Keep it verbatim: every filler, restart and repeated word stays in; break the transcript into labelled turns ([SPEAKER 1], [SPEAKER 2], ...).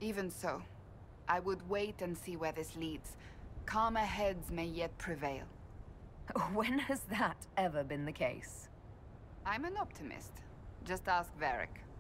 [SPEAKER 1] Even so, I would wait and see where this leads. Calmer heads may yet prevail.
[SPEAKER 2] When has that ever been the case?
[SPEAKER 1] I'm an optimist. Just ask Varric.